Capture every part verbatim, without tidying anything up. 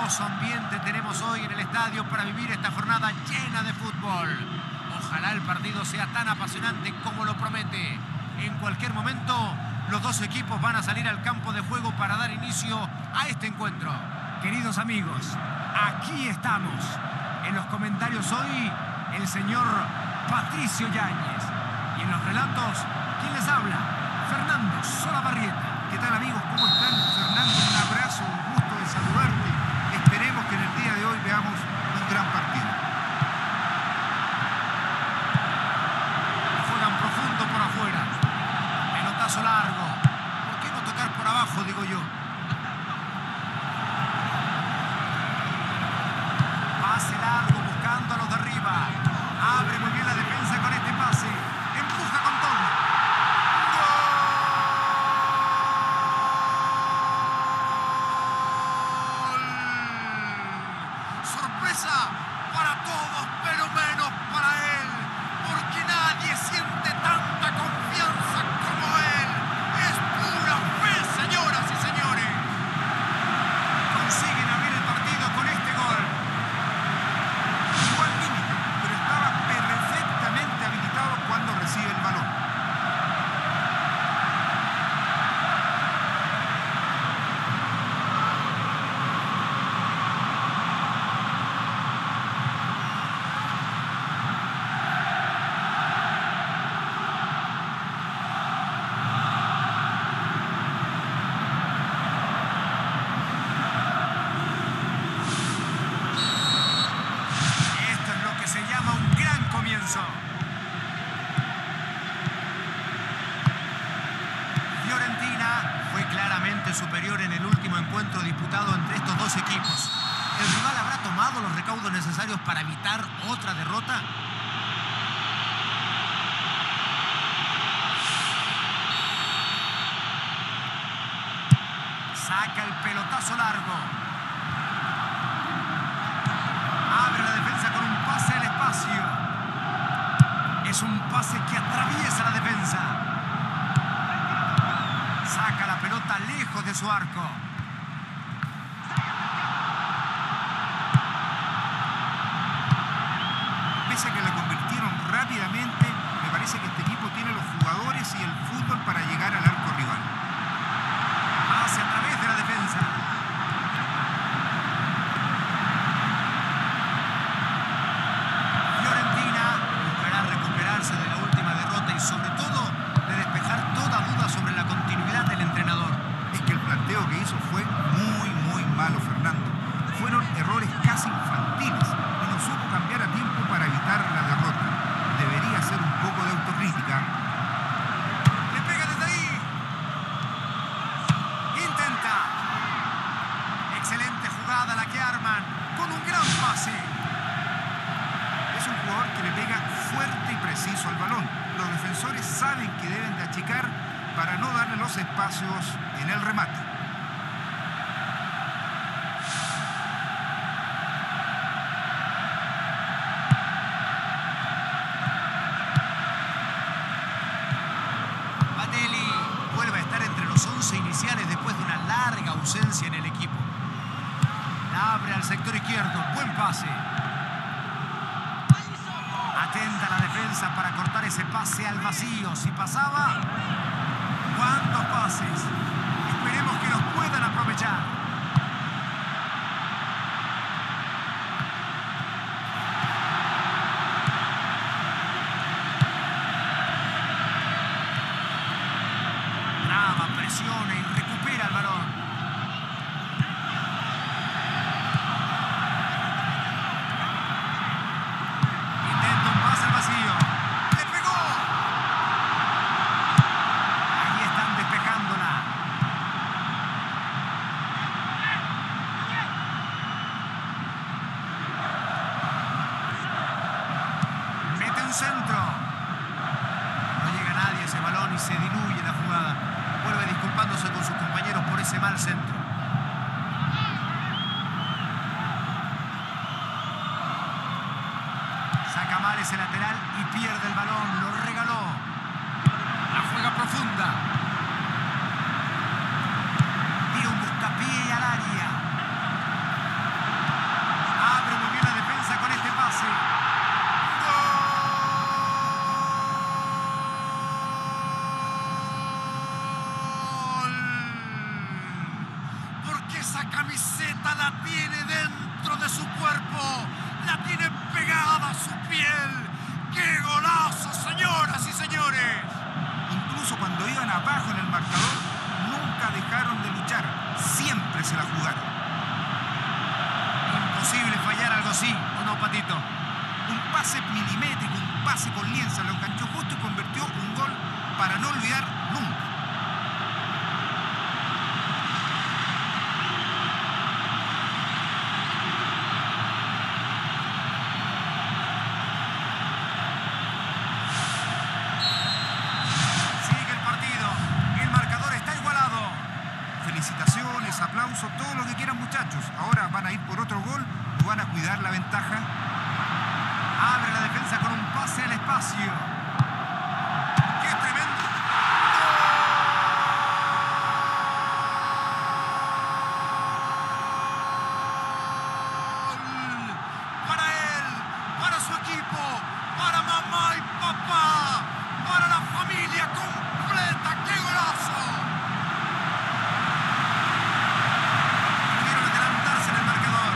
hermoso ambiente tenemos hoy en el estadio para vivir esta jornada llena de fútbol. Ojalá el partido sea tan apasionante como lo promete. En cualquier momento, los dos equipos van a salir al campo de juego para dar inicio a este encuentro. Queridos amigos, aquí estamos. En los comentarios hoy, el señor Patricio Yáñez. Y en los relatos, ¿quién les habla? Fernando Solabarrieta. ¿Qué tal, amigos? ¿Cómo están? Fernando, un abrazo, un gusto de saludarte. Esperemos que en el día de hoy veamos un gran partido. Juegan profundo por afuera. Pelotazo largo. ¿Por qué no tocar por abajo, digo yo? Pase largo buscando a los de arriba. Abre muy bien la defensa con este pase. Empuja con todo. Para todos, pero menos para él, porque nadie siente tanta confianza como él. Es pura fe, señoras y señores. Consiguen abrir el partido con este gol. Jugó al límite, pero estaba perfectamente habilitado cuando recibe el balón. Fiorentina fue claramente superior en el último encuentro disputado entre estos dos equipos. ¿El rival habrá tomado los recaudos necesarios para evitar otra derrota? Saca el pelotazo largo. Abre la defensa con un pase al espacio. Es un pase que atraviesa la defensa. Saca la pelota lejos de su arco. Pese a que la convirtieron rápidamente, me parece que este equipo tiene los jugadores y el fútbol para llegar al arco rival. Pase a través de la defensa. Fiorentina buscará recuperarse de la última derrota y sobre todo de despejar toda duda sobre la continuidad del entrenador. Es que el planteo que hizo fue muy, muy malo, Fernando. Fueron errores casi infantiles y no supo cambiar a tiempo para evitar la derrota. Debería hacer un poco de autocrítica. Le pega desde ahí. Intenta. Excelente jugada la que arman con un gran pase. Es un jugador que le pega fuerte y preciso al balón. Los defensores saben que deben de achicar para no darle los espacios en el remate. Batelli vuelve a estar entre los once iniciales después de una larga ausencia en el equipo. La abre al sector izquierdo. Buen pase. Atenta la defensa para cortar ese pase al vacío. Si pasaba, ¿cuántos pases? Esperemos que los puedan aprovechar. Traba, presiona y recupera el balón. Intenta un pase al vacío. ¡Le pegó! Ahí están despejándola. Mete un centro. No llega nadie a ese balón y se diluye la jugada. Vuelve disculpándose con sus compañeros por ese mal centro. Saca mal ese lateral y pierde el balón. Lo regaló. La juega profunda. Tira un buscapié al área. Esa camiseta la tiene dentro de su cuerpo, la tiene pegada a su piel. ¡Qué golazo, señoras y señores! Incluso cuando iban abajo en el marcador, nunca dejaron de luchar. Siempre se la jugaron. Imposible fallar algo así, ¿o no, Patito? Un pase milimétrico, un pase con lienza, lo enganchó justo y convirtió un gol para no olvidar nunca. Sigue el partido, el marcador está igualado. Felicitaciones, aplausos, todo lo que quieran, muchachos. Ahora van a ir por otro gol o van a cuidar la ventaja. Abre la defensa con un pase al espacio. ¡Qué tremendo! ¡Gol! Para él, para su equipo, para mamá y papá, para la familia completa. ¡Qué golazo! Quieren adelantarse en el marcador.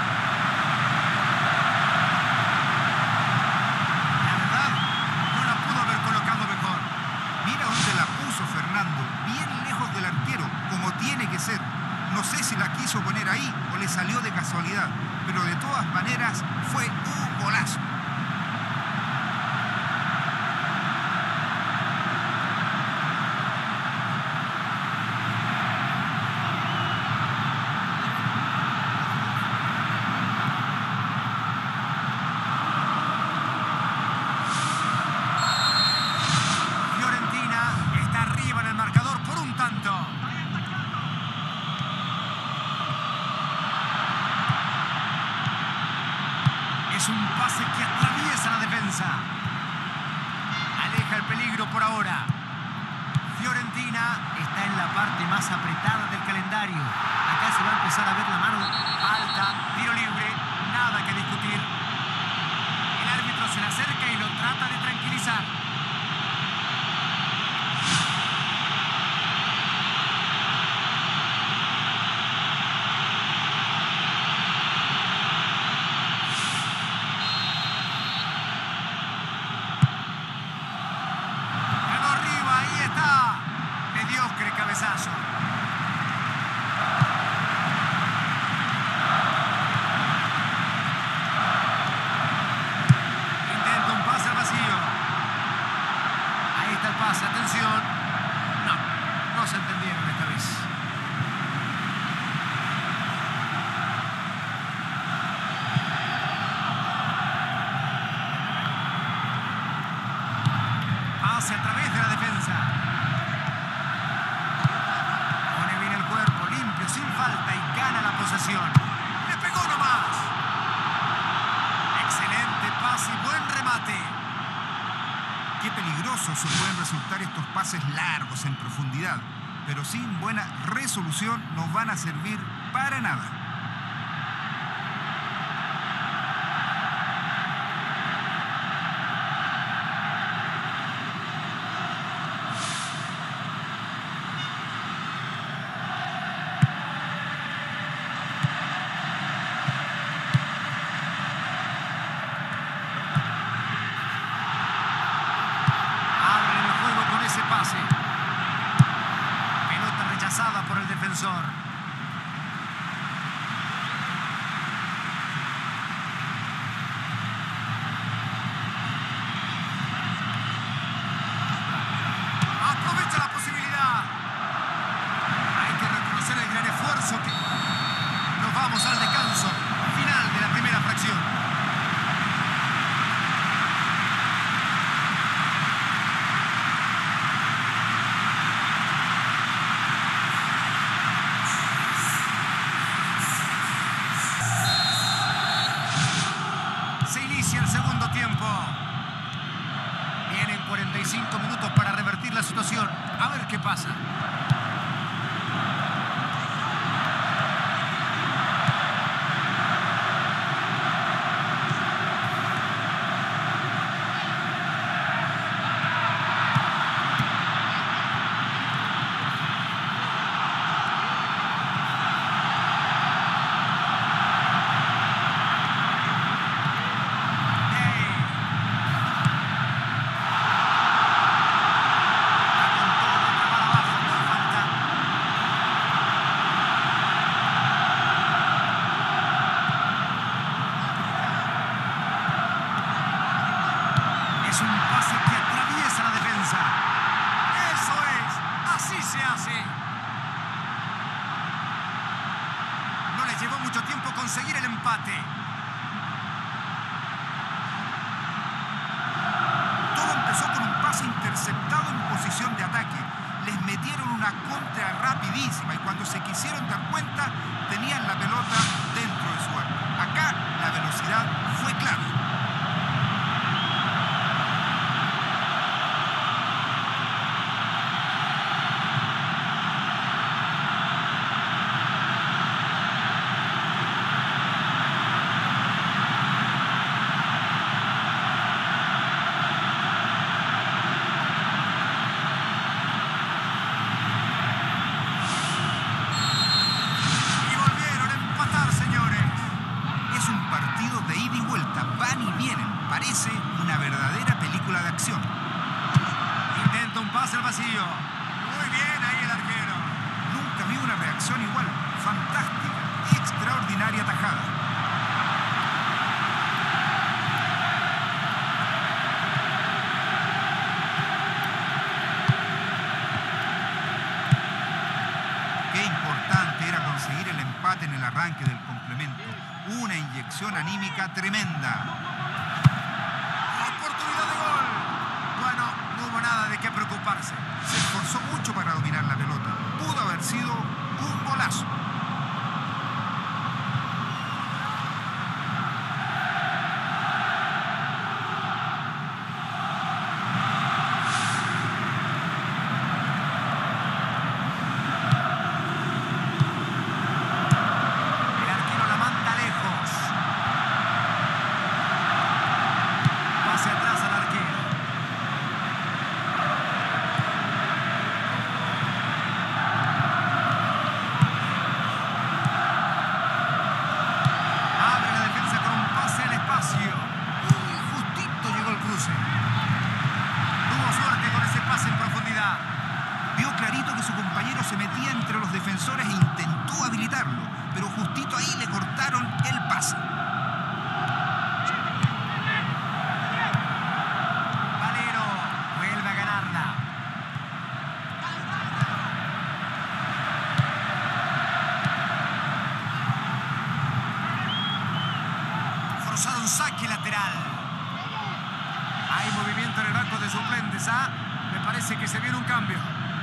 La verdad, no la pudo haber colocado mejor. Mira dónde la puso Fernando, bien lejos del arquero, como tiene que ser. No sé si la quiso poner ahí o le salió de casualidad, pero de todas maneras fue un golazo. Fiorentina está arriba en el marcador por un tanto. Es un pase que atraviesa la defensa. Aleja el peligro por ahora. Fiorentina está en la parte más apretada del calendario. Acá se va a empezar a ver la mano alta, tiro libre, nada que discutir. El árbitro se le acerca y lo trata de tranquilizar. Ganó arriba, ahí está. Mediocre cabezazo. Intenta un pase al vacío. Ahí está el pase, atención. No, no se entendieron esta vez. Pase a través de la defensa. Pone bien el cuerpo, limpio, sin falta y gana la posesión. ¡Le pegó nomás! Excelente pase y buen remate. Qué peligrosos se pueden resultar estos pases largos en profundidad, pero sin buena resolución no van a servir para nada. Abren el juego con ese pase. Pelota rechazada por el defensor. Aprovecha la posibilidad. Hay que reconocer el gran esfuerzo que... Nos vamos al descanso. Final de la primera fracción. Se inicia el segundo tiempo. Vienen cuarenta y cinco minutos para revertir la situación. A ver qué pasa. empate. Todo empezó con un pase interceptado en posición de ataque. Les metieron una contra rapidísima y cuando se quisieron dar cuenta tenían la pelota dentro de su arco. Acá la velocidad fue clave. Parece una verdadera película de acción. Intenta un pase al vacío. Muy bien ahí el arquero. Nunca vi una reacción igual. Fantástica, extraordinaria tajada. Qué importante era conseguir el empate en el arranque del complemento. Una inyección anímica tremenda. Que preocuparse. Se esforzó mucho para dominar la pelota. Pudo haber sido un golazo. El arquero la manda lejos. Pase atrás al arquero. Vio clarito que su compañero se metía entre los defensores e intentó habilitarlo, pero justito ahí le cortaron el pase. Valero vuelve a ganarla. Forzaron saque lateral. Hay movimiento en el banco de suplentes, ¿ah? Me parece que se viene un cambio.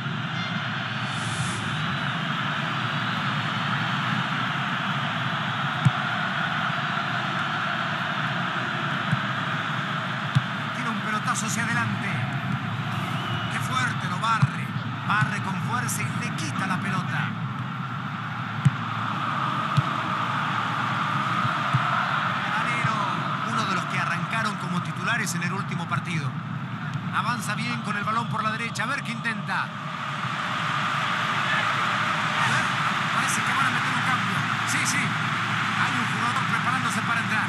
Tira un pelotazo hacia adelante. Qué fuerte, lo barre. Barre con fuerza y le quita la pelota. Valero, uno de los que arrancaron como titulares en el último partido. Avanza bien con el balón por la derecha. A ver qué intenta. A ver, parece que van a meter un cambio. Sí, sí. Hay un jugador preparándose para entrar.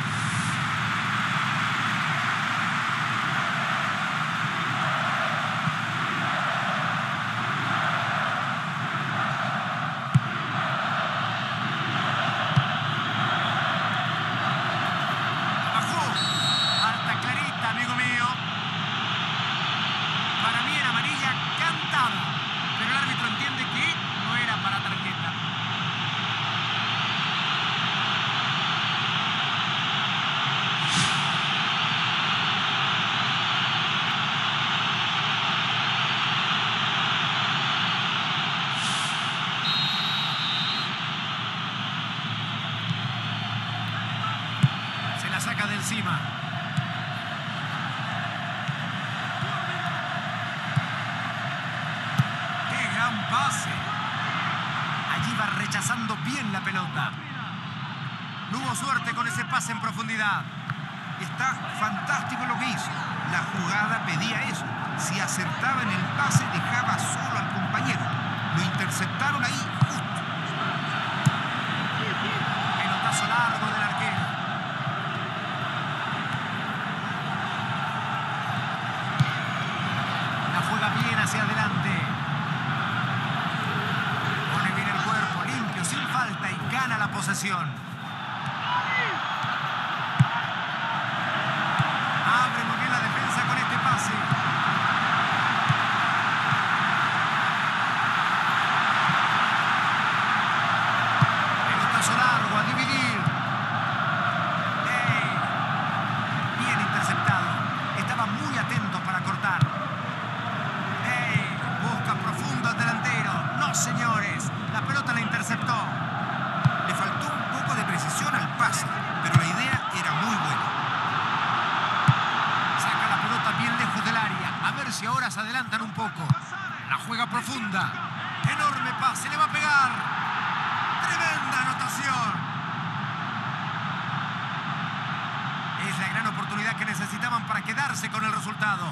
Bajó. Falta clarita, amigo mío. Para mí era amarilla cantada, pero el árbitro entiende que no era para tarjeta. Se la saca de encima. Pase. Allí va rechazando bien la pelota. No hubo suerte con ese pase en profundidad. Está fantástico lo que hizo. La jugada pedía eso. Si acertaba en el pase, dejaba solo al compañero. Lo interceptaron ahí justo. Pelotazo largo del arquero. La juega bien hacia adelante. Falta y gana la posesión. Abre muy bien la defensa con este pase. Pelotazo largo a dividir. ahora se adelantan un poco. La juega profunda. Enorme pase, le va a pegar. Tremenda anotación. Es la gran oportunidad que necesitaban para quedarse con el resultado.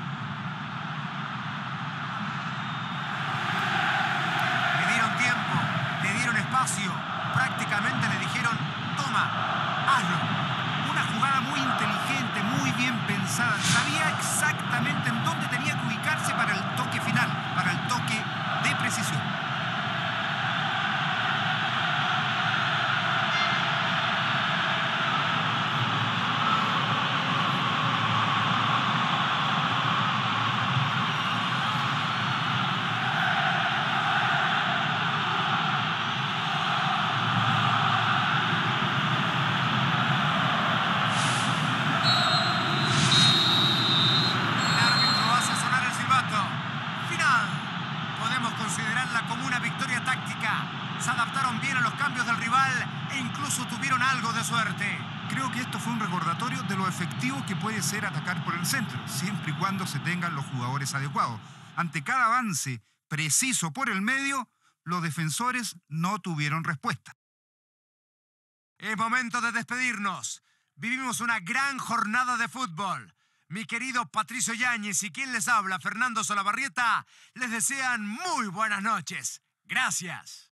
Le dieron tiempo, le dieron espacio. Prácticamente le dijeron, toma, hazlo. Una jugada muy inteligente, muy bien pensada. Sabía exactamente en dónde tenía que ubicarse para el toque final, para el toque de precisión. Como una victoria táctica. Se adaptaron bien a los cambios del rival e incluso tuvieron algo de suerte. Creo que esto fue un recordatorio de lo efectivo que puede ser atacar por el centro, siempre y cuando se tengan los jugadores adecuados. Ante cada avance preciso por el medio, los defensores no tuvieron respuesta. Es momento de despedirnos. Vivimos una gran jornada de fútbol. Mi querido Patricio Yáñez y quien les habla, Fernando Solabarrieta, les desean muy buenas noches. Gracias.